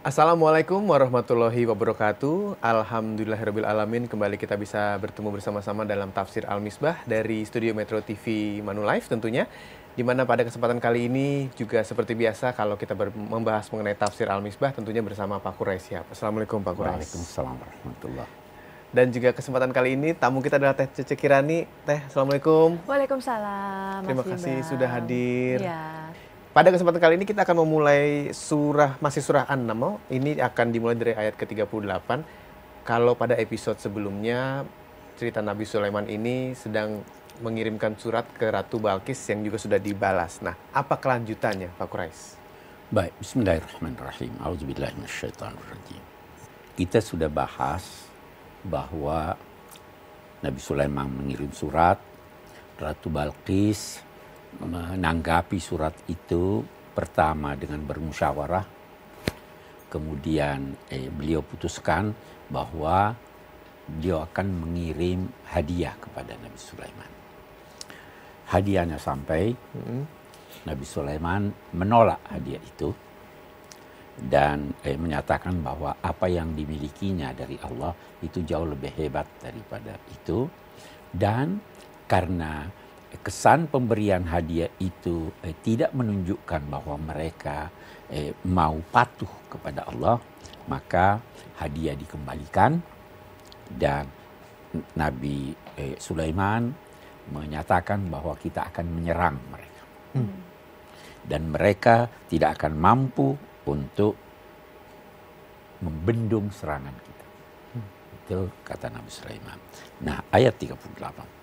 Assalamualaikum warahmatullahi wabarakatuh. Alhamdulillahirabbil alamin. Kembali kita bisa bertemu bersama-sama dalam Tafsir Al-Misbah dari Studio Metro TV Manulife tentunya. Di mana pada kesempatan kali ini juga seperti biasa kalau kita membahas mengenai Tafsir Al-Misbah tentunya bersama Pak Quraisy Shihab. Assalamualaikum Pak Quraisy. Waalaikumsalam warahmatullahi. Dan juga kesempatan kali ini tamu kita adalah Teh Cece Kirani. Teh, Assalamualaikum. Waalaikumsalam. Terima kasih sudah hadir. Ya. Pada kesempatan kali ini kita akan memulai masih surah An-Naml. Ini akan dimulai dari ayat ke-38. Kalau pada episode sebelumnya cerita Nabi Sulaiman ini sedang mengirimkan surat ke Ratu Balkis yang juga sudah dibalas. Nah, apa kelanjutannya Pak Quraisy? Baik, bismillahirrahmanirrahim. A'udzubillahi minasyaitonirrajim. Kita sudah bahas bahwa Nabi Sulaiman mengirim surat, Ratu Balkis menanggapi surat itu pertama dengan bermusyawarah, kemudian beliau putuskan bahwa beliau akan mengirim hadiah kepada Nabi Sulaiman. Hadiahnya sampai, Nabi Sulaiman menolak hadiah itu dan menyatakan bahwa apa yang dimilikinya dari Allah itu jauh lebih hebat daripada itu, dan karena kesan pemberian hadiah itu tidak menunjukkan bahwa mereka mau patuh kepada Allah, maka hadiah dikembalikan dan Nabi Sulaiman menyatakan bahwa kita akan menyerang mereka. Dan mereka tidak akan mampu untuk membendung serangan kita. Itu kata Nabi Sulaiman. Nah, ayat 38.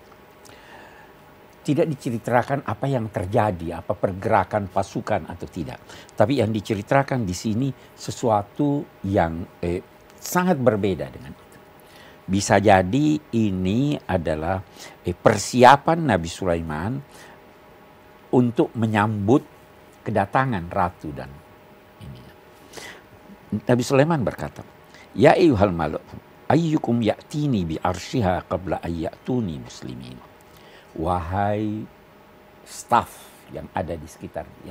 Tidak diceritakan apa yang terjadi, apa pergerakan pasukan atau tidak. Tapi yang diceritakan di sini sesuatu yang sangat berbeda dengan itu. Bisa jadi ini adalah persiapan Nabi Sulaiman untuk menyambut kedatangan ratu dan ini. Nabi Sulaiman berkata, "Ya ayyuhal maluk, ayyukum ya'tini bi arsyiha qabla ayyatuni muslimin." Wahai staf yang ada di sekitar dia,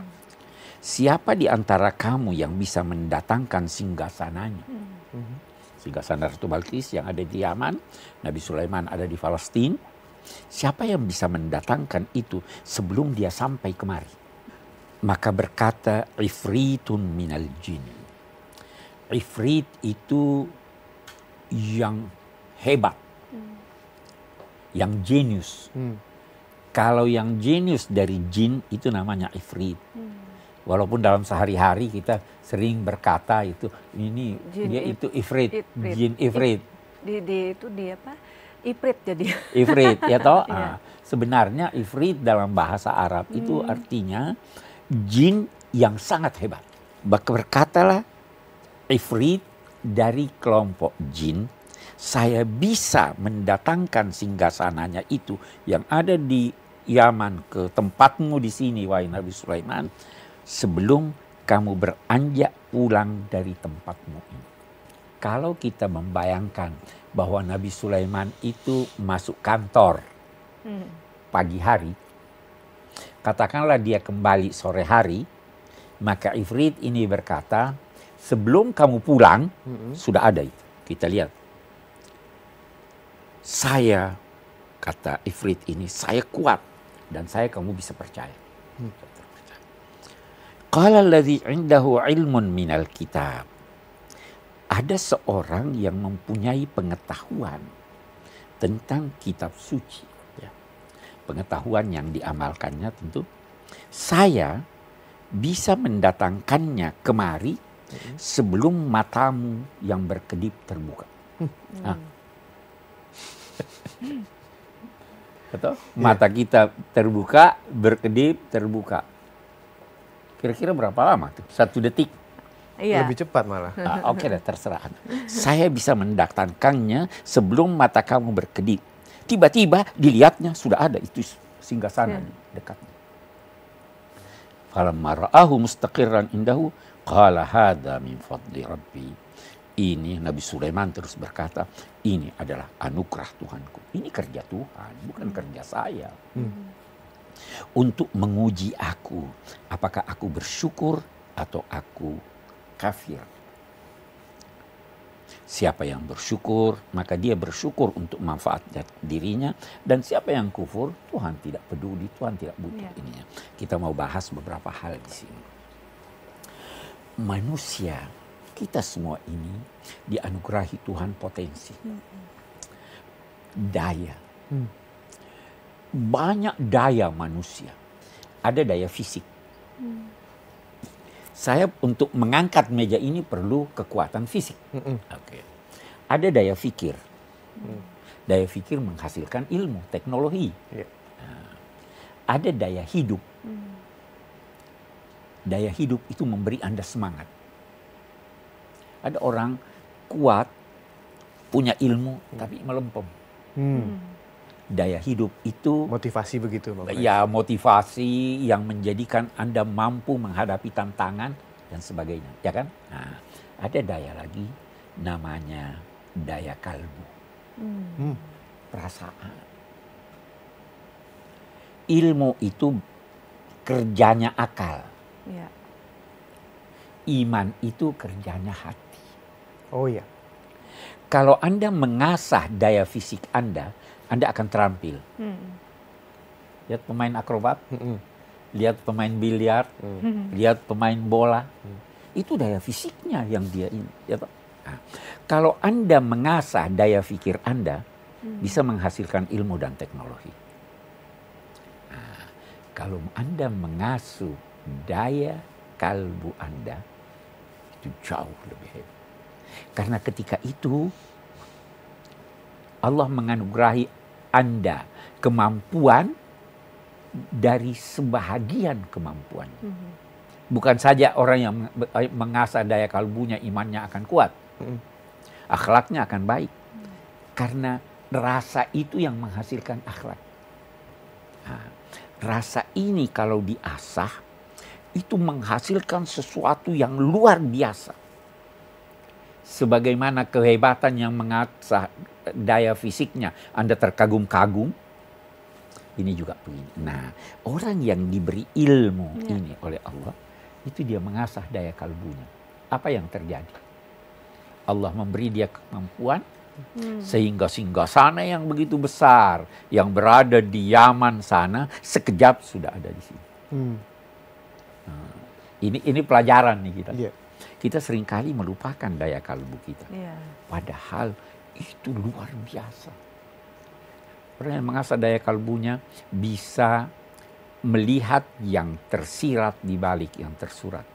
siapa di antara kamu yang bisa mendatangkan singgasananya? Singgasana Ratu Balkis yang ada di Yaman, Nabi Sulaiman ada di Palestina. Siapa yang bisa mendatangkan itu sebelum dia sampai kemari? Maka berkata Ifritun minal jin. Ifrit itu yang hebat, yang jenius. Kalau yang jenius dari jin itu namanya ifrit. Walaupun dalam sehari-hari kita sering berkata itu ini jin, dia itu ifrit, jin ifrit. Itu dia apa? Ifrit jadi. Ifrit ya toh. Nah, sebenarnya ifrit dalam bahasa Arab itu artinya jin yang sangat hebat. Berkatalah ifrit dari kelompok jin, saya bisa mendatangkan singgasananya itu yang ada di Yaman ke tempatmu di sini, wahai Nabi Sulaiman, sebelum kamu beranjak pulang dari tempatmu ini. Kalau kita membayangkan bahwa Nabi Sulaiman itu masuk kantor pagi hari, katakanlah dia kembali sore hari, maka Ifrit ini berkata, sebelum kamu pulang, sudah ada itu. Kita lihat. Saya, kata Ifrit ini, saya kuat dan kamu bisa percaya. Qala alladzi 'indahu 'ilmun minal kitab. Ada seorang yang mempunyai pengetahuan tentang kitab suci. Ya. Pengetahuan yang diamalkannya tentu. Saya bisa mendatangkannya kemari sebelum matamu yang berkedip terbuka. Atau mata kita terbuka, berkedip, terbuka. Kira-kira berapa lama tuh? 1 detik? Iya. Lebih cepat malah. Oke deh, terserah. Saya bisa mendatangkannya sebelum mata kamu berkedip. Tiba-tiba dilihatnya sudah ada itu singgasana di dekatnya. Falamma ra'ahu mustaqirran indahu qala hadza min fadli rabbi. Ini Nabi Sulaiman terus berkata, ini adalah anugerah Tuhanku. Ini kerja Tuhan, bukan kerja saya. Untuk menguji aku, apakah aku bersyukur atau aku kafir Siapa yang bersyukur, maka dia bersyukur untuk manfaat dirinya. Dan siapa yang kufur, Tuhan tidak peduli, Tuhan tidak butuh ininya. Kita mau bahas beberapa hal di sini. Manusia, kita semua ini dianugerahi Tuhan potensi. Daya. Banyak daya manusia. Ada daya fisik. Saya untuk mengangkat meja ini perlu kekuatan fisik. Okay. Ada daya fikir. Daya fikir menghasilkan ilmu, teknologi. Ada daya hidup. Daya hidup itu memberi Anda semangat. Ada orang kuat, punya ilmu, tapi melempem. Daya hidup itu Motivasi begitu, Pak. ya motivasi yang menjadikan Anda mampu menghadapi tantangan dan sebagainya, ya kan? Nah, ada daya lagi namanya daya kalbu. Perasaan. Ilmu itu kerjanya akal. Ya. Iman itu kerjanya hati. Oh iya. Kalau Anda mengasah daya fisik Anda akan terampil. Lihat pemain akrobat, lihat pemain biliar, lihat pemain bola. Itu daya fisiknya yang dia ini. Ya, nah, kalau Anda mengasah daya fikir Anda, bisa menghasilkan ilmu dan teknologi. Nah, kalau Anda mengasuh daya kalbu Anda, itu jauh lebih hebat. Karena ketika itu, Allah menganugerahi Anda kemampuan dari sebahagian kemampuan. Bukan saja orang yang mengasah daya kalbunya, imannya akan kuat. Akhlaknya akan baik. Karena rasa itu yang menghasilkan akhlak. Nah, rasa ini kalau diasah, itu menghasilkan sesuatu yang luar biasa. Sebagaimana kehebatan yang mengasah daya fisiknya, Anda terkagum-kagum, ini juga begini. Nah, orang yang diberi ilmu ini oleh Allah, itu dia mengasah daya kalbunya. Apa yang terjadi? Allah memberi dia kemampuan, sehingga singgasana yang begitu besar, yang berada di Yaman sana, sekejap sudah ada di sini. Nah, ini pelajaran nih kita. Kita seringkali melupakan daya kalbu kita. Padahal itu luar biasa. Orang yang mengasah daya kalbunya bisa melihat yang tersirat di balik yang tersurat.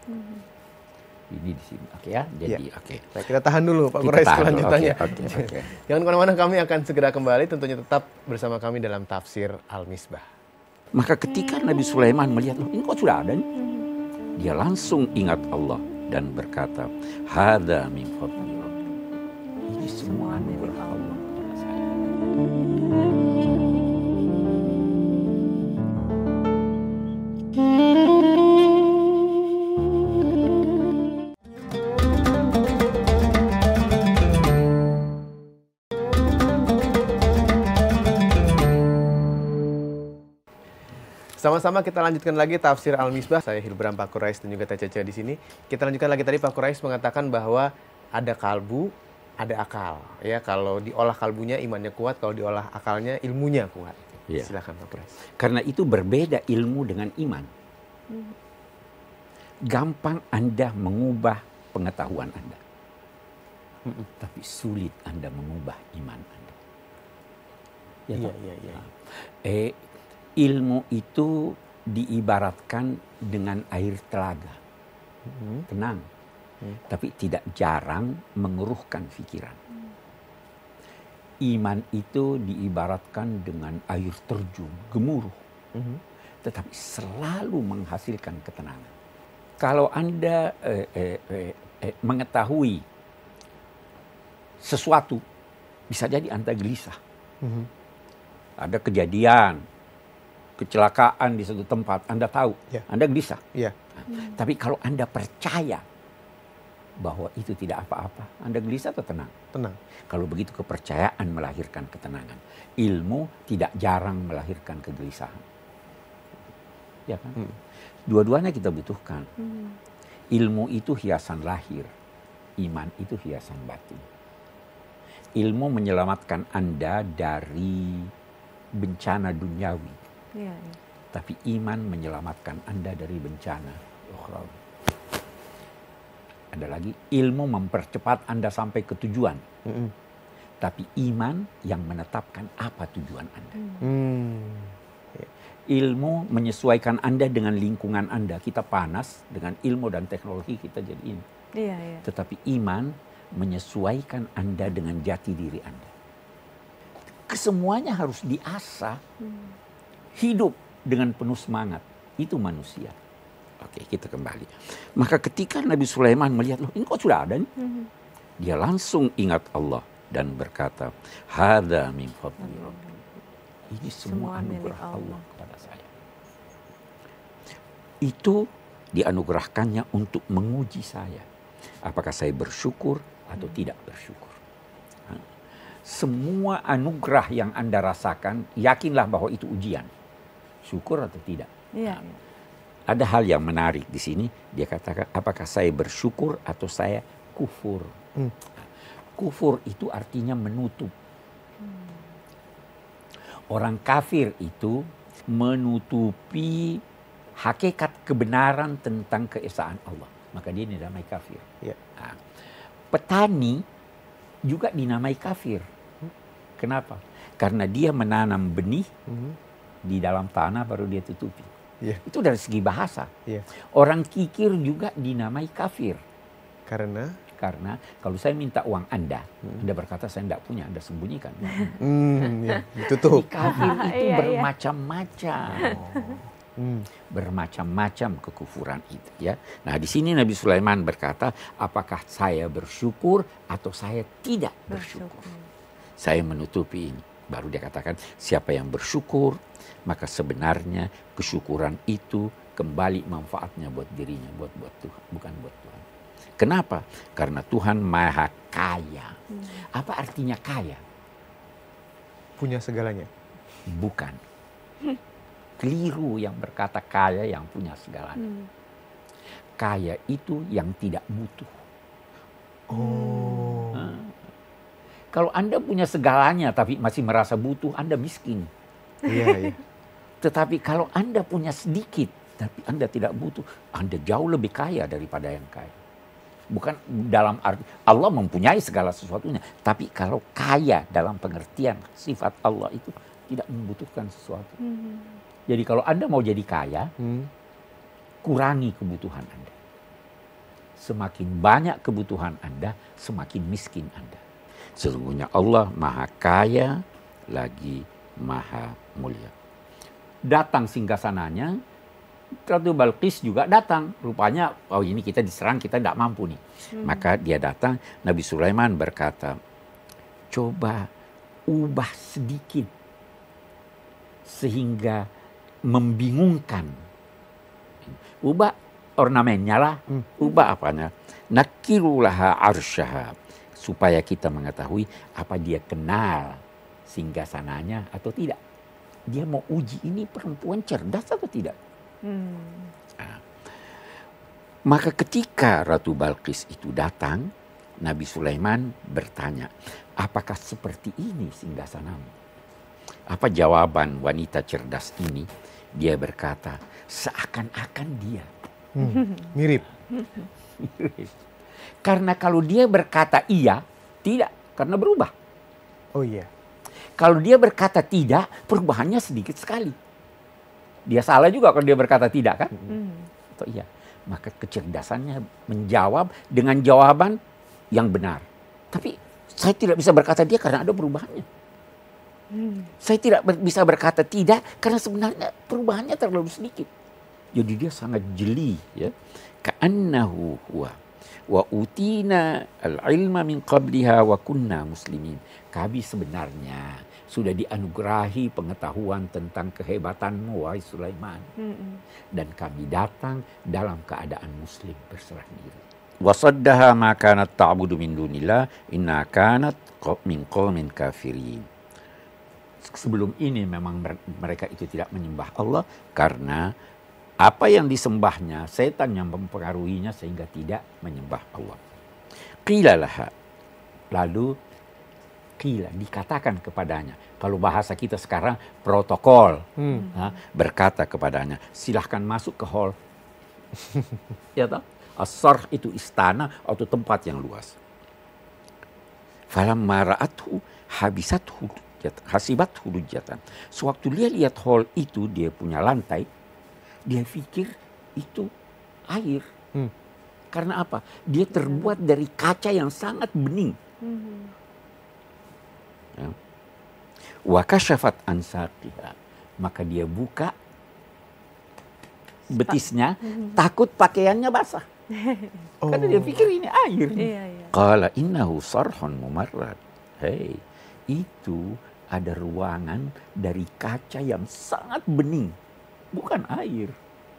Ini di sini, oke ya? Jadi oke. Baik, kita tahan dulu Pak Quraisy selanjutnya. Oke. Jangan kemana-mana, kami akan segera kembali. Tentunya tetap bersama kami dalam Tafsir Al-Misbah. Maka ketika Nabi Sulaiman melihat, loh, ini kok sudah ada nih? Dia langsung ingat Allah dan berkata, "Hada min fadli Rabbi." Ini semua anugerah Allah kepada saya. Sama-sama kita lanjutkan lagi Tafsir Al-Misbah. Saya Hilbram, Pak Quraisy dan juga Teh Cece di sini. Kita lanjutkan lagi, tadi Pak Quraisy mengatakan bahwa ada kalbu, ada akal. Ya, kalau diolah kalbunya imannya kuat, kalau diolah akalnya ilmunya kuat. Ya. Silakan Pak Quraisy. Karena itu berbeda ilmu dengan iman. Gampang Anda mengubah pengetahuan Anda. Tapi sulit Anda mengubah iman Anda. Iya. Ilmu itu diibaratkan dengan air telaga. Tenang. Tapi tidak jarang mengeruhkan pikiran. Iman itu diibaratkan dengan air terjun, gemuruh. Tetapi selalu menghasilkan ketenangan. Kalau Anda mengetahui sesuatu, bisa jadi Anda gelisah. Ada kejadian, kecelakaan di suatu tempat, Anda tahu, Anda gelisah. Tapi kalau Anda percaya bahwa itu tidak apa-apa, Anda gelisah atau tenang? Tenang. Kalau begitu kepercayaan melahirkan ketenangan. Ilmu tidak jarang melahirkan kegelisahan. Ya kan? Dua-duanya kita butuhkan. Ilmu itu hiasan lahir, iman itu hiasan batin. ilmu menyelamatkan Anda dari bencana duniawi. Iya, iya. Tapi iman menyelamatkan Anda dari bencana ukhrawi. Ada lagi, ilmu mempercepat Anda sampai ke tujuan. Tapi iman yang menetapkan apa tujuan Anda. Ilmu menyesuaikan Anda dengan lingkungan Anda. Kita panas, dengan ilmu dan teknologi kita jadi ini. Iya, iya. Tetapi iman menyesuaikan Anda dengan jati diri Anda. Kesemuanya harus diasah. Hidup dengan penuh semangat. Itu manusia. Oke, kita kembali. Maka ketika Nabi Sulaiman melihat, loh ini kok sudah ada nih? Dia langsung ingat Allah dan berkata, Hada min fadli Rabbi. Ini semua anugerah Allah kepada saya. Itu dianugerahkannya untuk menguji saya. Apakah saya bersyukur atau tidak bersyukur. Semua anugerah yang Anda rasakan, yakinlah bahwa itu ujian. Syukur atau tidak. Iya, iya. Ada hal yang menarik di sini. Dia katakan, apakah saya bersyukur atau saya kufur. Kufur itu artinya menutup. Orang kafir itu menutupi hakikat kebenaran tentang keesaan Allah. Maka dia dinamai kafir. Ya. Nah, petani juga dinamai kafir. Kenapa? Karena dia menanam benih di dalam tanah baru dia tutupi. Itu dari segi bahasa. Orang kikir juga dinamai kafir. Karena kalau saya minta uang Anda berkata saya tidak punya, Anda sembunyikan. Tutup. Kafir itu bermacam-macam. Bermacam-macam kekufuran itu, ya. Nah, di sini Nabi Sulaiman berkata, apakah saya bersyukur atau saya tidak bersyukur? Saya menutupi ini. Baru dia katakan, siapa yang bersyukur, maka sebenarnya kesyukuran itu kembali manfaatnya buat dirinya, buat Tuhan, bukan buat Tuhan. Kenapa? Karena Tuhan Maha Kaya. Apa artinya kaya? Punya segalanya. Bukan. Keliru yang berkata kaya yang punya segalanya. Kaya itu yang tidak butuh. Kalau Anda punya segalanya tapi masih merasa butuh, Anda miskin. Iya. Tetapi kalau Anda punya sedikit tapi Anda tidak butuh, Anda jauh lebih kaya daripada yang kaya. Bukan dalam arti Allah mempunyai segala sesuatunya, tapi kalau kaya dalam pengertian sifat Allah itu tidak membutuhkan sesuatu. Jadi kalau Anda mau jadi kaya, kurangi kebutuhan Anda. Semakin banyak kebutuhan Anda, semakin miskin Anda. Sesungguhnya Allah Maha Kaya lagi Maha Mulia. Datang singgasananya, Ratu Balqis juga datang. Rupanya, oh ini kita diserang, kita tidak mampu nih. Maka dia datang, Nabi Sulaiman berkata, coba ubah sedikit sehingga membingungkan. Ubah ornamennya lah, ubah apanya. Nakirulaha arsyaha. Supaya kita mengetahui apa dia kenal singgasananya atau tidak. Dia mau uji ini perempuan cerdas atau tidak. Nah, maka ketika Ratu Balqis itu datang, Nabi Sulaiman bertanya, apakah seperti ini singgasanamu? Apa jawaban wanita cerdas ini? Dia berkata, seakan-akan dia. Mirip. Karena kalau dia berkata iya, tidak, karena berubah. Oh iya. Kalau dia berkata tidak, perubahannya sedikit sekali. Dia salah juga kalau dia berkata tidak, kan? Atau iya. Maka kecerdasannya menjawab dengan jawaban yang benar. Tapi saya tidak bisa berkata dia karena ada perubahannya. Saya tidak bisa berkata tidak karena sebenarnya perubahannya terlalu sedikit. Jadi dia sangat jeli, ya. Ka'annahu huwa wa utina al-ilma min qabliha wa kunna muslimin. Kami sebenarnya sudah dianugerahi pengetahuan tentang kehebatanmu, wahai Sulaiman. Dan kami datang dalam keadaan muslim, berserah diri. Wa saddaha ma kanat ta'budu min dunillah inna kanat min qaumin kafirin. Sebelum ini memang mereka itu tidak menyembah Allah karena apa yang disembahnya, setan yang mempengaruhinya sehingga tidak menyembah Allah. Qila laha. Lalu qila, dikatakan kepadanya. Kalau bahasa kita sekarang protokol, berkata kepadanya, silahkan masuk ke hall. Ya toh? As-sarh itu istana atau tempat yang luas. Falamma ra'athu habisathu hasibathu lujjatan. Sewaktu dia lihat hall itu, dia punya lantai, dia pikir itu air. Karena apa? Dia terbuat dari kaca yang sangat bening. Ya. Wa kasyafat an saqiha. Maka dia buka betisnya, takut pakaiannya basah. Karena dia pikir ini air. Qala innahu sarhun mumarrad. Hei, itu ada ruangan dari kaca yang sangat bening, bukan air.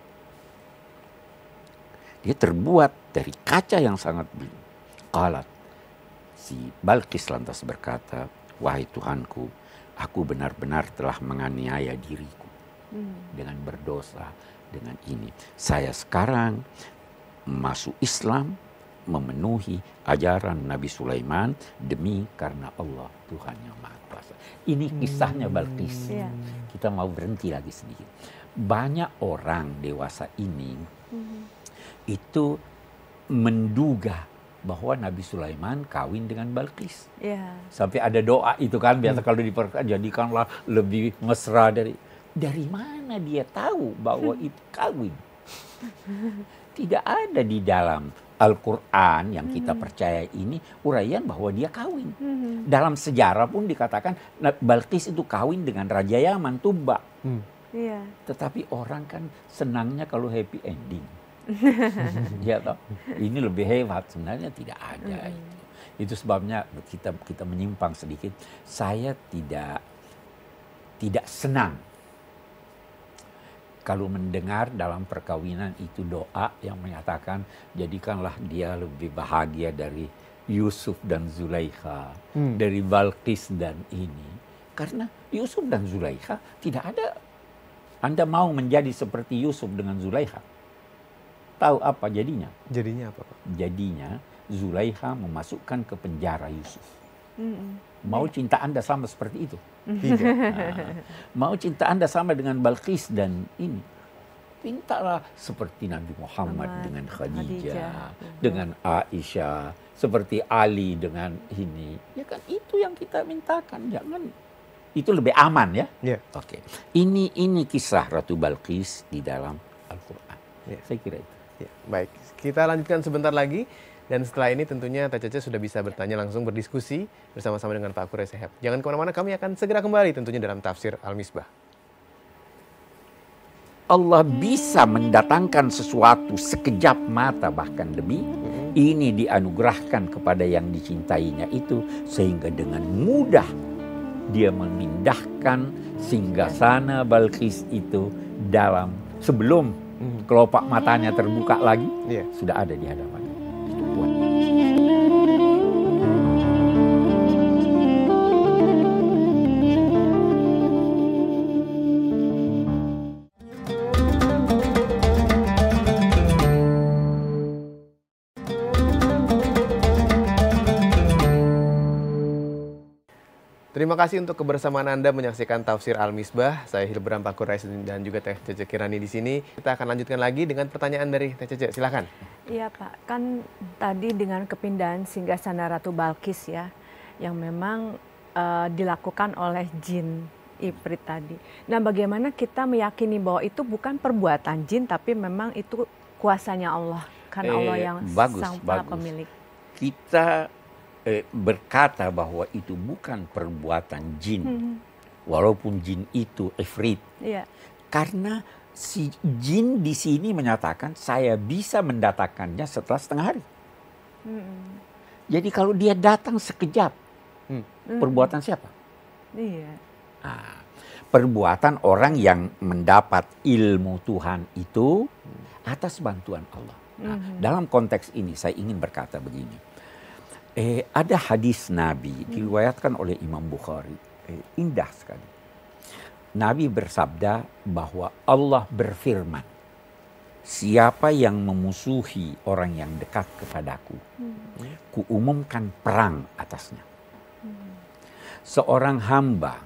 Dia terbuat dari kaca yang sangat bening. Qalat, si Balqis lantas berkata, wahai Tuhanku, aku benar-benar telah menganiaya diriku dengan berdosa, dengan ini. Saya sekarang masuk Islam, memenuhi ajaran Nabi Sulaiman demi karena Allah Tuhan yang Maha Kuasa. Ini kisahnya Balqis. Kita mau berhenti lagi sedikit. Banyak orang dewasa ini itu menduga bahwa Nabi Sulaiman kawin dengan Balqis. Sampai ada doa itu kan, biasa kalau diperkatakan, jadikanlah lebih mesra dari mana dia tahu bahwa itu kawin? Tidak ada di dalam Al-Quran yang kita percaya ini uraian bahwa dia kawin. Dalam sejarah pun dikatakan Balqis itu kawin dengan Raja Yaman, Tubba. Tetapi orang kan senangnya kalau happy ending. Ya toh? Ini lebih hebat, sebenarnya tidak ada itu. Itu sebabnya kita menyimpang sedikit. Saya tidak senang kalau mendengar dalam perkawinan itu doa yang menyatakan jadikanlah dia lebih bahagia dari Yusuf dan Zulaikha, dari Balqis dan ini. Karena Yusuf dan Zulaikha tidak ada. Anda mau menjadi seperti Yusuf dengan Zulaikha? Tahu apa jadinya? Jadinya apa, Pak? Jadinya Zulaikha memasukkan ke penjara Yusuf. Mau cinta Anda sama seperti itu? Tidak. Mau cinta Anda sama dengan Balqis dan ini? Mintalah seperti Nabi Muhammad dengan Khadijah, dengan Aisyah, seperti Ali dengan ini. Ya kan itu yang kita mintakan. Jangan, itu lebih aman ya. Oke. Ini kisah Ratu Balqis di dalam Al-Quran. Saya kira itu. Baik, kita lanjutkan sebentar lagi. Dan setelah ini tentunya Teh Cece sudah bisa bertanya langsung, berdiskusi bersama-sama dengan Pak Quraish Shihab. Jangan kemana-mana, kami akan segera kembali tentunya dalam Tafsir Al-Misbah. Allah bisa mendatangkan sesuatu sekejap mata bahkan demi ini dianugerahkan kepada yang dicintainya itu, sehingga dengan mudah dia memindahkan singgasana Balqis itu dalam sebelum kelopak matanya terbuka lagi, sudah ada di hadapan. Terima kasih untuk kebersamaan Anda menyaksikan Tafsir Al-Misbah. Saya Hilbram, Pak Quraish dan juga Teh Cece Kirani di sini. Kita akan lanjutkan lagi dengan pertanyaan dari Teh Cece. Silakan. Iya Pak, kan tadi dengan kepindahan singgasana Ratu Balqis ya, yang memang dilakukan oleh jin Ifrit tadi. Nah, bagaimana kita meyakini bahwa itu bukan perbuatan jin, tapi memang itu kuasanya Allah, karena Allah yang sang pemilik. Kita berkata bahwa itu bukan perbuatan jin, walaupun jin itu ifrit. Karena si jin di sini menyatakan saya bisa mendatangkannya setelah setengah hari. Jadi kalau dia datang sekejap, perbuatan siapa? Perbuatan orang yang mendapat ilmu Tuhan itu atas bantuan Allah. Dalam konteks ini saya ingin berkata begini. Ada hadis Nabi diriwayatkan oleh Imam Bukhari, indah sekali. Nabi bersabda bahwa Allah berfirman, siapa yang memusuhi orang yang dekat kepadaku, kuumumkan perang atasnya. seorang hamba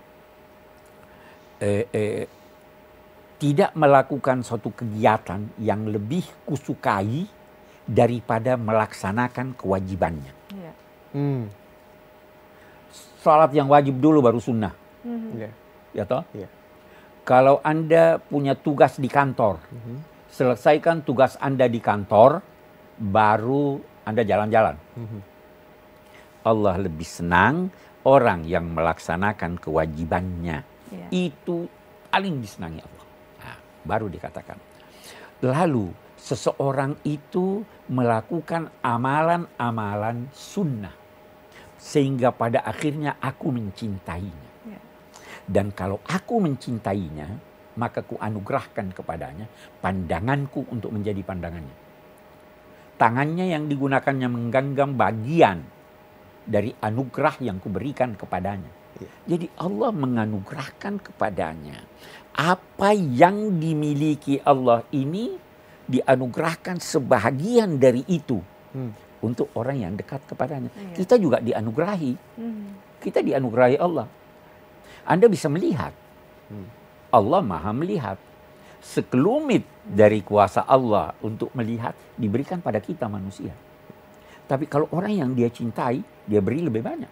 tidak melakukan suatu kegiatan yang lebih kusukai daripada melaksanakan kewajibannya. Iya. Salat yang wajib dulu baru sunnah. Iya. Ya toh? Iya. Kalau Anda punya tugas di kantor, selesaikan tugas Anda di kantor, baru Anda jalan-jalan. Allah lebih senang orang yang melaksanakan kewajibannya. Iya. Itu paling disenangi Allah. Nah, baru dikatakan. Lalu seseorang itu melakukan amalan-amalan sunnah. Sehingga pada akhirnya aku mencintainya. Iya. Dan kalau aku mencintainya, maka ku anugerahkan kepadanya pandanganku untuk menjadi pandangannya. Tangannya yang digunakannya menggenggam bagian dari anugerah yang kuberikan kepadanya. Jadi Allah menganugerahkan kepadanya apa yang dimiliki Allah ini, dianugerahkan sebahagian dari itu untuk orang yang dekat kepadanya. Iya. Kita juga dianugerahi. Kita dianugerahi Allah. Anda bisa melihat. Allah maha melihat. Sekelumit dari kuasa Allah untuk melihat diberikan pada kita manusia. Tapi kalau orang yang dia cintai, dia beri lebih banyak.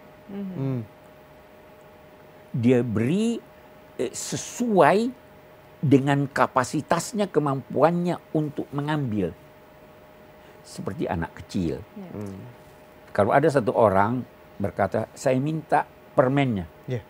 Dia beri sesuai dengan kapasitasnya, kemampuannya untuk mengambil. Seperti anak kecil. Kalau ada satu orang berkata, saya minta permennya.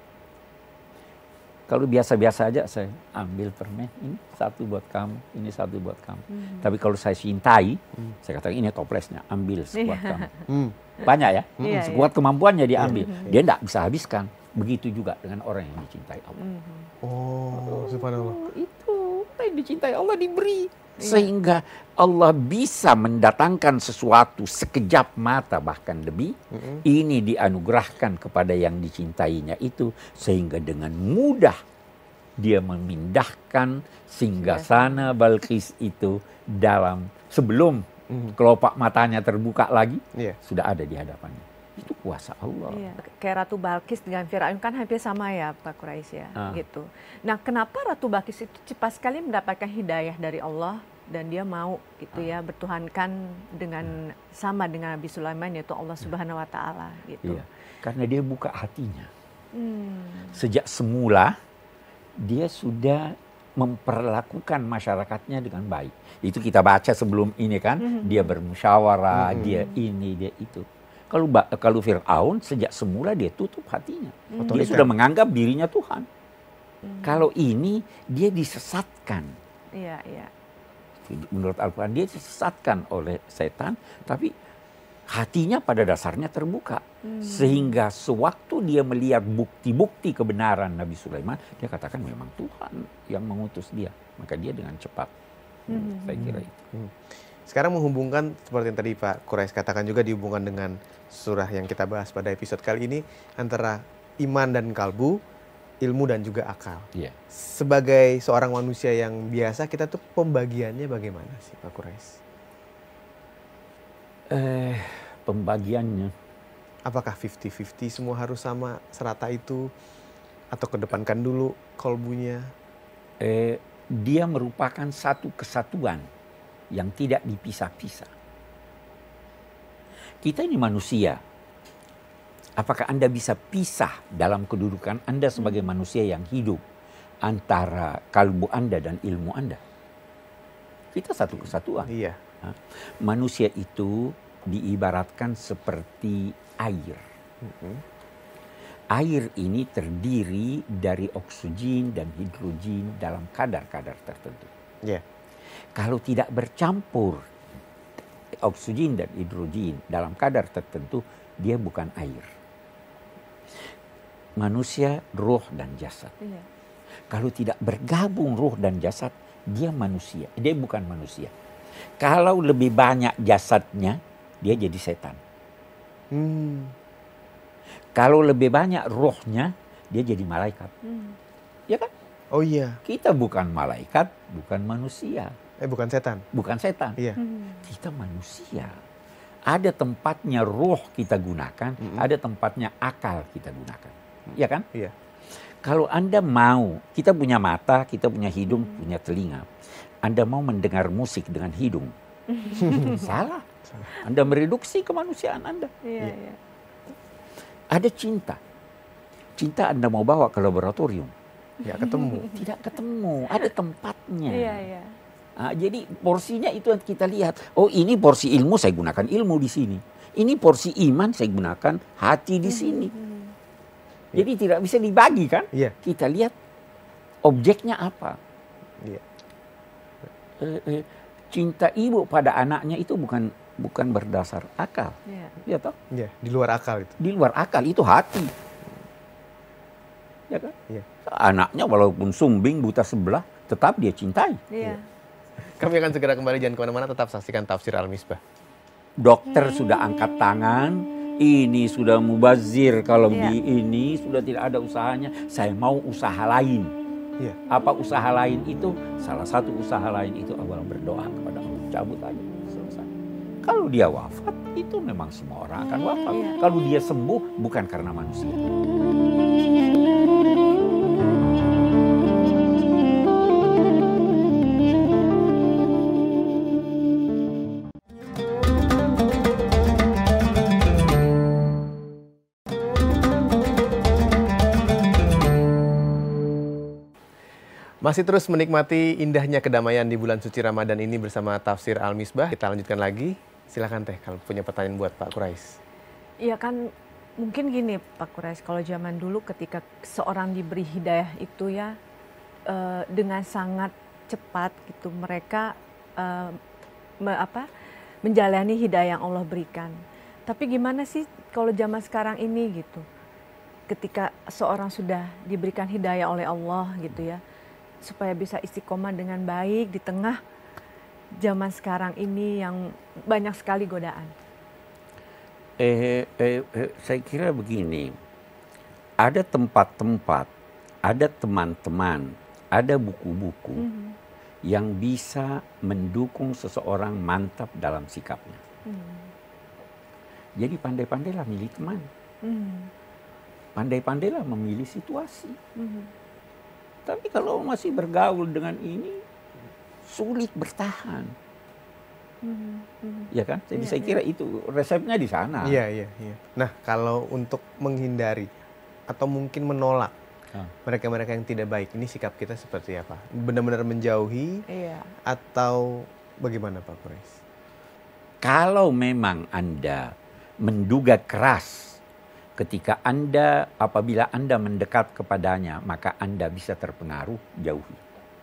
Kalau biasa-biasa aja saya ambil permen, ini satu buat kamu, ini satu buat kamu. Tapi kalau saya cintai, saya katakan ini toplesnya, ambil sekuat kamu. Banyak ya, sekuat kemampuannya dia ambil. Dia tidak bisa habiskan. Begitu juga dengan orang yang dicintai Allah. Oh, subhanallah. Itu yang dicintai Allah diberi. Sehingga Allah bisa mendatangkan sesuatu sekejap mata bahkan lebih. Ini dianugerahkan kepada yang dicintainya itu. Sehingga dengan mudah dia memindahkan singgasana Balqis itu dalam sebelum kelopak matanya terbuka lagi. Sudah ada di hadapannya. Itu kuasa Allah. Iya. Kayak Ratu Balqis dengan Firaun kan hampir sama ya Pak Quraisy ya, gitu. Nah, kenapa Ratu Balqis itu cepat sekali mendapatkan hidayah dari Allah dan dia mau gitu ya bertuhankan dengan sama dengan Nabi Sulaiman yaitu Allah Subhanahu wa taala gitu. Iya. Karena dia buka hatinya. Sejak semula dia sudah memperlakukan masyarakatnya dengan baik. Itu kita baca sebelum ini kan, dia bermusyawarah, dia ini, dia itu. Kalau Fir'aun sejak semula dia tutup hatinya. Dia sudah menganggap dirinya Tuhan. Kalau ini dia disesatkan. Iya, iya. Menurut Al-Quran dia disesatkan oleh setan, tapi hatinya pada dasarnya terbuka. Sehingga sewaktu dia melihat bukti-bukti kebenaran Nabi Sulaiman, dia katakan memang Tuhan yang mengutus dia. Maka dia dengan cepat. Saya kira itu. Sekarang menghubungkan seperti yang tadi Pak Quraisy katakan juga dihubungkan dengan surah yang kita bahas pada episode kali ini antara iman dan kalbu, ilmu dan juga akal. Sebagai seorang manusia yang biasa, kita tuh pembagiannya bagaimana sih Pak Quraisy? Pembagiannya. Apakah 50-50 semua harus sama serata itu? Atau kedepankan dulu kalbunya? Dia merupakan satu kesatuan yang tidak dipisah-pisah. Kita ini manusia. Apakah Anda bisa pisah dalam kedudukan Anda sebagai manusia yang hidup antara kalbu Anda dan ilmu Anda? Kita satu kesatuan. Iya. Manusia itu diibaratkan seperti air. Air ini terdiri dari oksigen dan hidrogen dalam kadar-kadar tertentu. Kalau tidak bercampur oksigen dan hidrogen dalam kadar tertentu, dia bukan air. Manusia, roh dan jasad. Kalau tidak bergabung roh dan jasad, dia manusia. Dia bukan manusia. Kalau lebih banyak jasadnya, dia jadi setan. Kalau lebih banyak rohnya, dia jadi malaikat. Ya kan? Oh iya. Kita bukan malaikat, bukan manusia. Bukan setan? Bukan setan. Iya. Kita manusia. Ada tempatnya roh kita gunakan, ada tempatnya akal kita gunakan. ya kan? Iya. Kalau Anda mau, kita punya mata, kita punya hidung, punya telinga. Anda mau mendengar musik dengan hidung. Salah. Anda mereduksi kemanusiaan Anda. Iya, iya. Ada cinta. Cinta Anda mau bawa ke laboratorium. Nggak ketemu. Tidak ketemu, ada tempatnya. Iya, iya. Nah, jadi porsinya itu yang kita lihat. Oh, ini porsi ilmu, saya gunakan ilmu di sini. Ini porsi iman, saya gunakan hati di sini. Jadi tidak bisa dibagi kan? Iya. Kita lihat objeknya apa. Iya. Cinta ibu pada anaknya itu bukan berdasar akal. Iya. Ya toh? Iya, di luar akal itu. Di luar akal itu hati. Ya kan? Iya. Anaknya walaupun sumbing buta sebelah, tetap dia cintai. Iya. Kami akan segera kembali, jangan kemana-mana, tetap saksikan Tafsir Al-Misbah. Dokter sudah angkat tangan, ini sudah mubazir, kalau Iya. di ini sudah tidak ada usahanya, saya mau usaha lain. Iya. Apa usaha lain itu? Salah satu usaha lain itu adalah berdoa kepada Allah. Cabut aja, selesai. Kalau dia wafat, itu memang semua orang akan wafat. Iya. Kalau dia sembuh, bukan karena manusia. Masih terus menikmati indahnya kedamaian di bulan suci Ramadan ini bersama Tafsir Al-Misbah. Kita lanjutkan lagi. Silakan Teh, kalau punya pertanyaan buat Pak Quraisy. Iya kan, mungkin gini Pak Quraisy, kalau zaman dulu ketika seorang diberi hidayah itu ya, dengan sangat cepat gitu mereka menjalani hidayah yang Allah berikan. Tapi gimana sih kalau zaman sekarang ini gitu, ketika seorang sudah diberikan hidayah oleh Allah gitu ya, supaya bisa istiqomah dengan baik di tengah zaman sekarang ini yang banyak sekali godaan. Saya kira begini, ada tempat-tempat, ada teman-teman, ada buku-buku yang bisa mendukung seseorang mantap dalam sikapnya. Jadi pandai-pandailah milih teman, pandai-pandailah memilih situasi. Tapi kalau masih bergaul dengan ini, sulit bertahan. Ya kan? Jadi saya kira itu resepnya di sana. Iya. Nah, kalau untuk menghindari atau mungkin menolak mereka-mereka yang tidak baik, ini sikap kita seperti apa? Benar-benar menjauhi atau bagaimana Pak Quraisy? Kalau memang Anda menduga keras ketika apabila Anda mendekat kepadanya, maka Anda bisa terpengaruh, jauhi.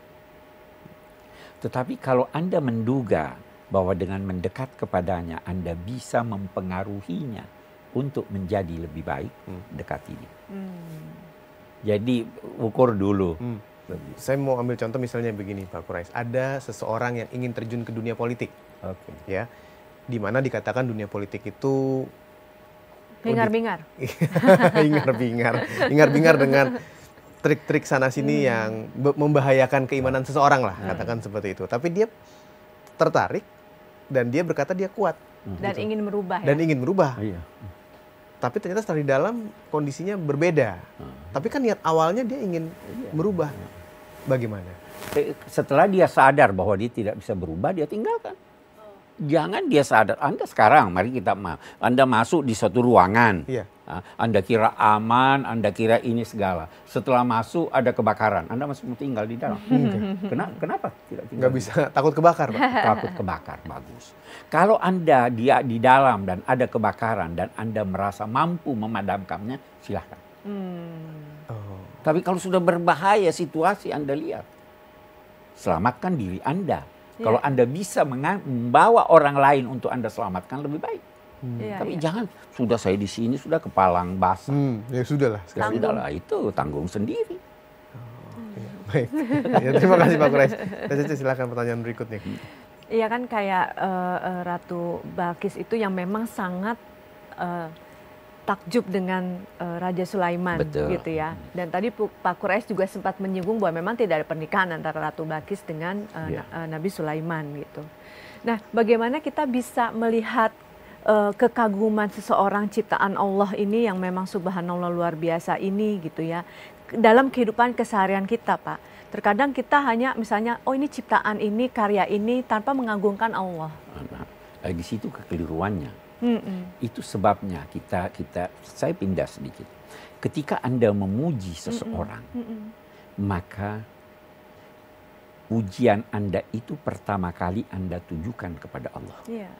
Tetapi kalau Anda menduga bahwa dengan mendekat kepadanya, Anda bisa mempengaruhinya untuk menjadi lebih baik, dekati dia. Jadi ukur dulu. Saya mau ambil contoh misalnya begini Pak Quraisy. Ada seseorang yang ingin terjun ke dunia politik. Oke. Ya, di mana dikatakan dunia politik itu Bingar-bingar. Bingar-bingar dengan trik-trik sana-sini yang membahayakan keimanan seseorang lah, katakan seperti itu. Tapi dia tertarik dan dia berkata dia kuat. Dan ingin merubah Dan ingin merubah. Iya. Tapi ternyata setelah di dalam kondisinya berbeda. Tapi kan niat awalnya dia ingin merubah. Bagaimana? Setelah dia sadar bahwa dia tidak bisa berubah, dia tinggalkan. Jangan dia sadar. Anda sekarang, mari kita Anda masuk di suatu ruangan. Iya. Anda kira aman, Anda kira ini segala. Setelah masuk ada kebakaran. Anda masih mau tinggal di dalam. Kenapa tidak tinggal? Nggak bisa, takut kebakar Pak. Takut kebakar, bagus. Kalau Anda dia di dalam dan ada kebakaran dan Anda merasa mampu memadamkannya, silahkan. Tapi kalau sudah berbahaya situasi, Anda lihat. Selamatkan diri Anda. Kalau Anda bisa membawa orang lain untuk Anda selamatkan, lebih baik. Tapi jangan, sudah saya di sini, sudah kepalang basah. Ya sudah lah. Ya sudahlah, itu tanggung sendiri. Baik. Ya, terima kasih Pak Quraisy. Caca, silakan pertanyaan berikutnya. Iya kan kayak Ratu Balkis itu yang memang sangat takjub dengan Raja Sulaiman. Betul. Gitu ya. Dan tadi Pak Quraisy juga sempat menyinggung bahwa memang tidak ada pernikahan antara Ratu Balkis dengan Nabi Sulaiman gitu. Nah, bagaimana kita bisa melihat kekaguman seseorang ciptaan Allah ini yang memang subhanallah luar biasa ini gitu ya. Dalam kehidupan keseharian kita, Pak. Terkadang kita hanya misalnya, oh ini ciptaan ini, karya ini tanpa mengagungkan Allah. Nah, di situ kekeliruannya. Itu sebabnya saya pindah sedikit. Ketika Anda memuji seseorang, maka pujian Anda itu pertama kali Anda tujukan kepada Allah. Yeah.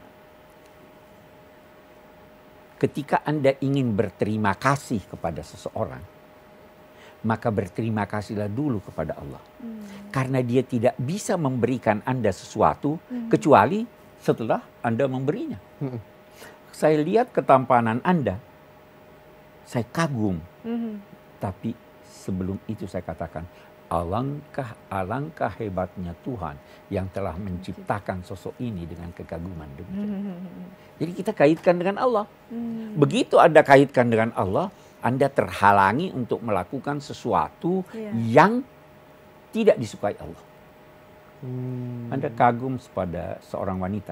Ketika Anda ingin berterima kasih kepada seseorang, maka berterima kasihlah dulu kepada Allah. Karena dia tidak bisa memberikan Anda sesuatu kecuali setelah Anda memberinya. Saya lihat ketampanan Anda, saya kagum. Tapi sebelum itu saya katakan, alangkah hebatnya Tuhan yang telah menciptakan sosok ini dengan kekaguman demikian. Jadi kita kaitkan dengan Allah. Begitu Anda kaitkan dengan Allah, Anda terhalangi untuk melakukan sesuatu yang tidak disukai Allah. Anda kagum pada seorang wanita.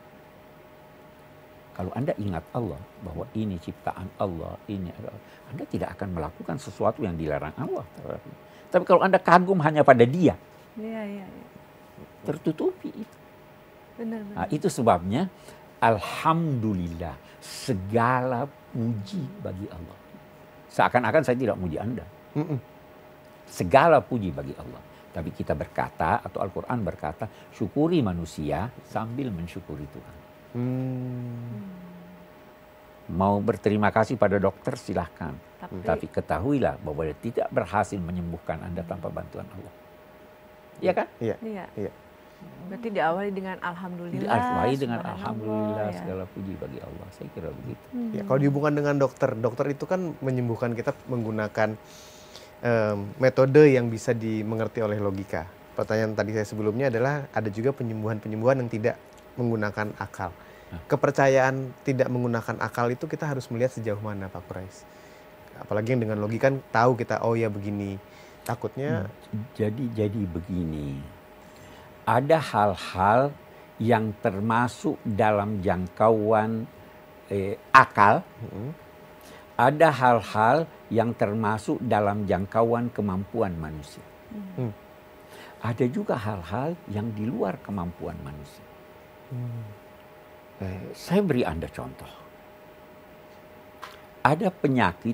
Kalau Anda ingat Allah, bahwa ini ciptaan Allah, ini adalah, Anda tidak akan melakukan sesuatu yang dilarang Allah. Tapi kalau Anda kagum hanya pada dia, tertutupi itu. Benar. Nah, itu sebabnya, alhamdulillah, segala puji bagi Allah. Seakan-akan saya tidak muji Anda. Segala puji bagi Allah. Tapi kita berkata, atau Al-Quran berkata, syukuri manusia sambil mensyukuri Tuhan. Mau berterima kasih pada dokter silahkan. Tapi ketahuilah bahwa dia tidak berhasil menyembuhkan Anda tanpa bantuan Allah. Iya kan? Iya. Berarti diawali dengan alhamdulillah. Diawali dengan alhamdulillah, segala puji bagi Allah. Saya kira begitu. Ya, kalau dihubungkan dengan dokter itu kan menyembuhkan kita menggunakan metode yang bisa dimengerti oleh logika. Pertanyaan tadi saya sebelumnya adalah ada juga penyembuhan-penyembuhan yang tidak menggunakan akal. Kepercayaan tidak menggunakan akal itu kita harus melihat sejauh mana, Pak Quraish. Apalagi yang dengan logika kan tahu kita, oh ya begini. Takutnya jadi begini. Ada hal-hal yang termasuk dalam jangkauan akal. Ada hal-hal yang termasuk dalam jangkauan kemampuan manusia. Ada juga hal-hal yang di luar kemampuan manusia. Saya beri Anda contoh. Ada penyakit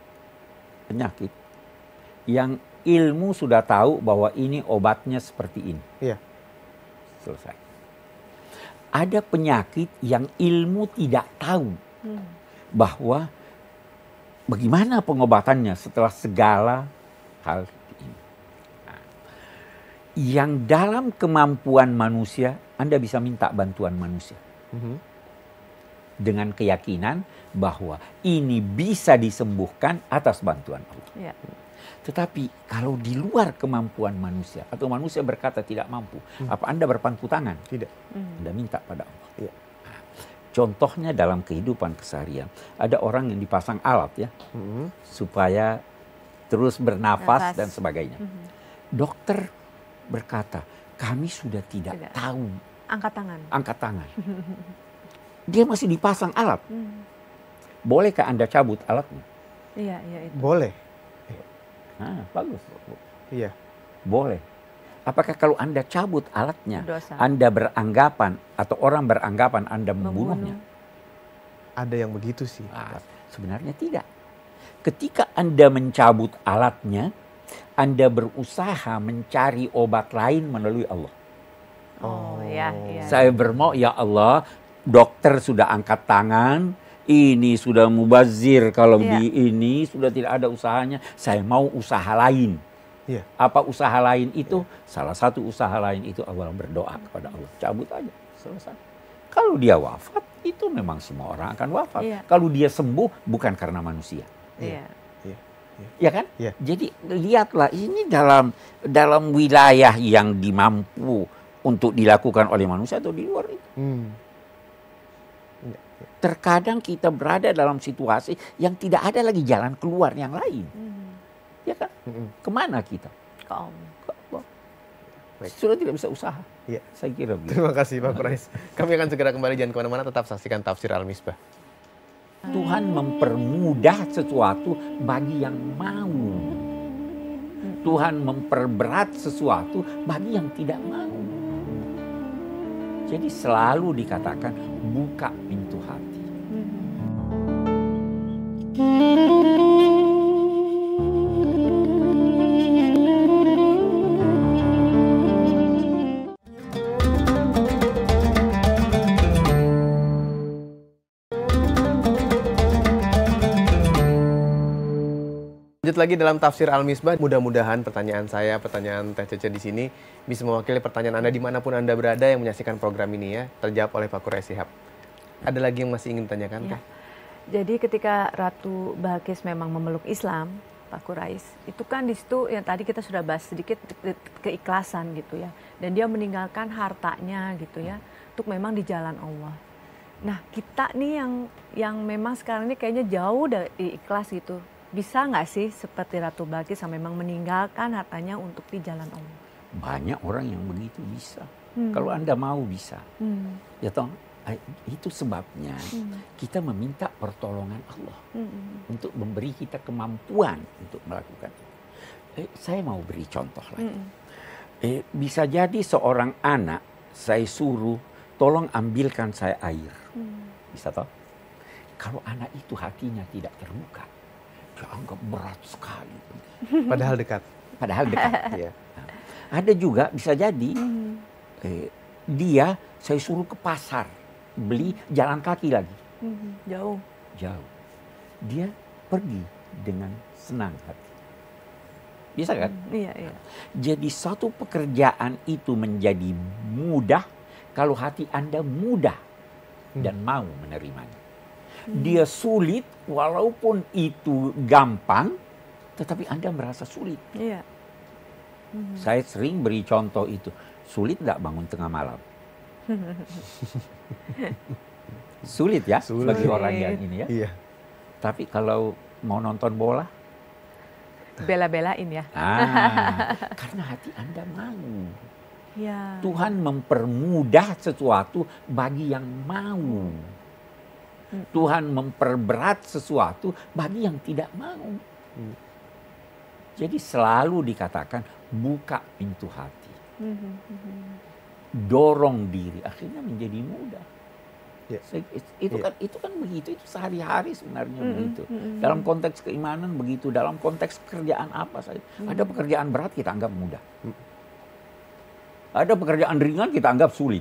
yang ilmu sudah tahu bahwa ini obatnya seperti ini. Iya. Selesai. Ada penyakit yang ilmu tidak tahu bahwa bagaimana pengobatannya setelah segala hal ini. Nah, yang dalam kemampuan manusia, Anda bisa minta bantuan manusia. Dengan keyakinan bahwa ini bisa disembuhkan atas bantuan Allah. Iya. Tetapi kalau di luar kemampuan manusia, atau manusia berkata tidak mampu, apa Anda berpangku tangan? tidak. Anda minta pada Allah. Iya. Nah, contohnya dalam kehidupan keseharian, ada orang yang dipasang alat ya, supaya terus bernafas dan sebagainya. Dokter berkata, kami sudah tidak tahu. Angkat tangan. Dia masih dipasang alat. Bolehkah Anda cabut alatnya? Iya, itu. Boleh. Bagus. Iya. Boleh. Apakah kalau Anda cabut alatnya, Dosa. Anda beranggapan atau orang beranggapan Anda membunuhnya? Ada yang begitu sih. Sebenarnya tidak. Ketika Anda mencabut alatnya, Anda berusaha mencari obat lain melalui Allah. Iya. Saya bermau, ya Allah, dokter sudah angkat tangan, ini sudah mubazir, kalau di ini sudah tidak ada usahanya, saya mau usaha lain. Iya. Apa usaha lain itu? Salah satu usaha lain itu Allah berdoa kepada Allah. Cabut aja, selesai. Kalau dia wafat, itu memang semua orang akan wafat. Iya. Kalau dia sembuh, bukan karena manusia. Iya. Ya kan? Iya. Jadi lihatlah, ini dalam wilayah yang dimampu untuk dilakukan oleh manusia atau di luar itu. Terkadang kita berada dalam situasi yang tidak ada lagi jalan keluar yang lain. Ya kan? Kemana kita? Ke Allah. sudah tidak bisa usaha. Iya. Saya kira begitu. Terima kasih Pak Quraish. Kami akan segera kembali, jangan kemana-mana, tetap saksikan Tafsir Al-Misbah. Tuhan mempermudah sesuatu bagi yang mau. Tuhan memperberat sesuatu bagi yang tidak mau. Jadi selalu dikatakan buka pintu hati. Lanjut lagi dalam Tafsir Al-Misbah. Mudah-mudahan pertanyaan saya, pertanyaan Teh Cece di sini bisa mewakili pertanyaan Anda dimanapun Anda berada yang menyaksikan program ini ya, terjawab oleh Pak Quraish Shihab. Ada lagi yang masih ingin ditanyakan, Teh? Jadi ketika Ratu Balkis memang memeluk Islam, Pak Quraish, itu kan di situ yang tadi kita sudah bahas sedikit keikhlasan gitu ya. Dan dia meninggalkan hartanya gitu ya, untuk memang di jalan Allah. Nah kita nih yang memang sekarang ini kayaknya jauh dari ikhlas gitu. Bisa nggak sih seperti Ratu Balkis yang memang meninggalkan hartanya untuk di jalan Allah? Banyak orang yang begitu bisa. Kalau Anda mau bisa. Ya toh, itu sebabnya kita meminta pertolongan Allah untuk memberi kita kemampuan untuk melakukan itu. Saya mau beri contoh lagi. Bisa jadi seorang anak saya suruh tolong ambilkan saya air. Bisa toh? Kalau anak itu hatinya tidak terbuka, dia anggap berat sekali. Padahal dekat. Padahal dekat. Ya. Ada juga bisa jadi dia saya suruh ke pasar beli, jalan kaki lagi. Jauh. Jauh. Dia pergi dengan senang hati. Bisa kan? Iya, iya. Jadi satu pekerjaan itu menjadi mudah kalau hati Anda mudah dan mau menerimanya. Dia sulit walaupun itu gampang, tetapi Anda merasa sulit. Iya. Saya sering beri contoh itu. Sulit nggak bangun tengah malam? Sulit ya bagi orang yang ini ya. Iya. Tapi kalau mau nonton bola? Bela-belain ya. Karena hati Anda mau. Ya. Tuhan mempermudah sesuatu bagi yang mau. Tuhan memperberat sesuatu bagi yang tidak mau. Jadi selalu dikatakan buka pintu hati. Dorong diri, akhirnya menjadi mudah. Ya. Itu kan begitu, itu sehari-hari sebenarnya begitu. Dalam konteks keimanan begitu, dalam konteks pekerjaan apa saja. Ada pekerjaan berat kita anggap mudah. Ada pekerjaan ringan kita anggap sulit.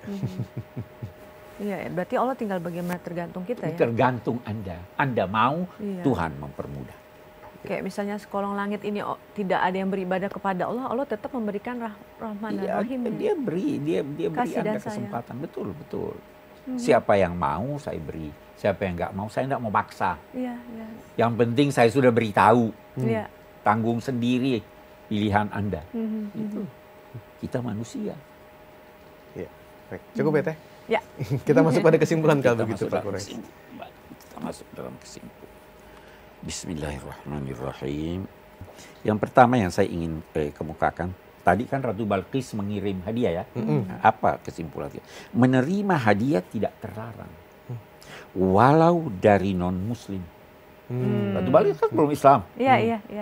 Iya, berarti Allah tinggal bagaimana tergantung kita ya. Tergantung Anda. Anda mau, Tuhan mempermudah. Kayak misalnya sekolong langit ini tidak ada yang beribadah kepada Allah, Allah tetap memberikan rahman dan rahim. Dia beri Anda kesempatan. Betul, betul. Siapa yang mau saya beri, siapa yang nggak mau saya nggak mau paksa. Iya, iya. Yang penting saya sudah beritahu. Iya. Tanggung sendiri pilihan Anda. Itu. Kita manusia. Ya. Baik. Cukup ya Teh? Ya. Kita masuk pada kesimpulan kalau begitu Pak Quraish. Kita masuk dalam kesimpulan. Bismillahirrahmanirrahim. Yang pertama yang saya ingin kemukakan, tadi kan Ratu Balkis mengirim hadiah ya. Apa kesimpulannya? Menerima hadiah tidak terlarang, walau dari non Muslim. Ratu Balkis kan belum Islam. Iya, iya.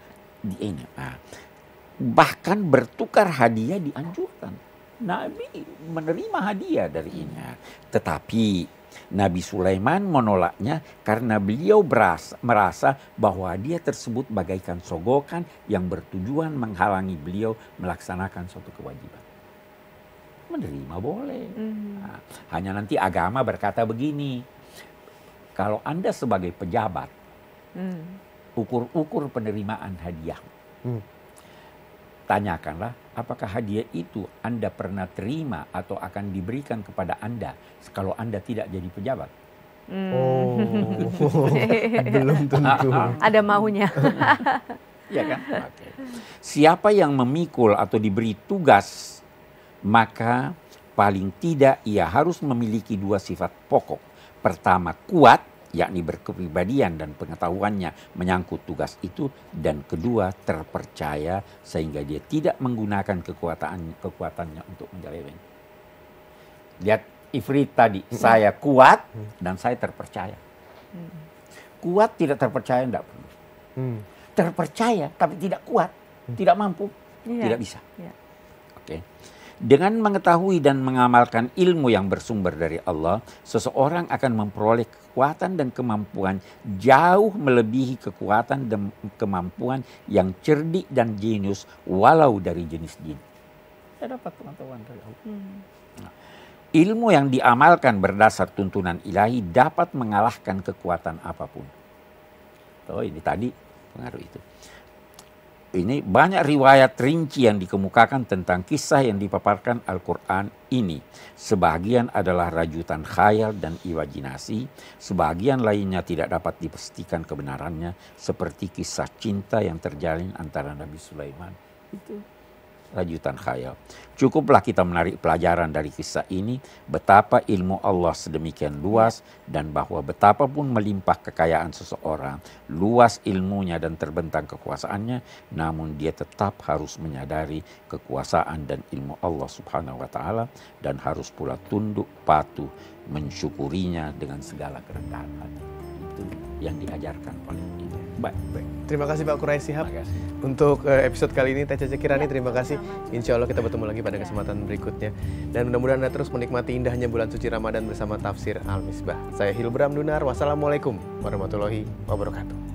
Bahkan bertukar hadiah dianjurkan. Nabi menerima hadiah dari ini. Tetapi Nabi Sulaiman menolaknya karena beliau merasa bahwa hadiah tersebut bagaikan sogokan yang bertujuan menghalangi beliau melaksanakan suatu kewajiban. Menerima boleh. Hanya nanti agama berkata begini, kalau Anda sebagai pejabat, ukur penerimaan hadiah. Tanyakanlah, apakah hadiah itu Anda pernah terima atau akan diberikan kepada Anda kalau Anda tidak jadi pejabat? Belum tentu. Ada maunya. Ya kan? Okay. Siapa yang memikul atau diberi tugas, maka paling tidak ia harus memiliki dua sifat pokok. Pertama, kuat yakni berkepribadian dan pengetahuannya menyangkut tugas itu, dan kedua terpercaya sehingga dia tidak menggunakan kekuatannya untuk menyeleweng. Lihat Ifrit tadi, saya kuat dan saya terpercaya. Kuat tidak terpercaya tidak perlu. Terpercaya tapi tidak kuat, tidak mampu, tidak bisa. Oke. Dengan mengetahui dan mengamalkan ilmu yang bersumber dari Allah, seseorang akan memperoleh kekuatan dan kemampuan jauh melebihi kekuatan dan kemampuan yang cerdik dan jenius walau dari jenis jin. Saya dapat pengetahuan dari Allah. Nah, ilmu yang diamalkan berdasar tuntunan ilahi dapat mengalahkan kekuatan apapun. Oh, ini tadi pengaruh itu. Ini banyak riwayat rinci yang dikemukakan tentang kisah yang dipaparkan Al-Quran ini. Sebagian adalah rajutan khayal dan imajinasi, sebagian lainnya tidak dapat dipastikan kebenarannya, seperti kisah cinta yang terjalin antara Nabi Sulaiman. Itu rajutan khayal. Cukuplah kita menarik pelajaran dari kisah ini, betapa ilmu Allah sedemikian luas, dan bahwa betapapun melimpah kekayaan seseorang, luas ilmunya dan terbentang kekuasaannya, namun dia tetap harus menyadari kekuasaan dan ilmu Allah Subhanahu wa Ta'ala, dan harus pula tunduk patuh mensyukurinya dengan segala kerendahan hati. Itu yang diajarkan oleh ini. Baik. Terima kasih Pak Quraish Shihab untuk episode kali ini. Teh Cece Kirani, terima kasih. Insya Allah kita bertemu lagi pada kesempatan berikutnya. Dan mudah-mudahan Anda terus menikmati indahnya bulan suci Ramadan bersama Tafsir Al-Misbah. Saya Hilbram Dunar. Wassalamualaikum warahmatullahi wabarakatuh.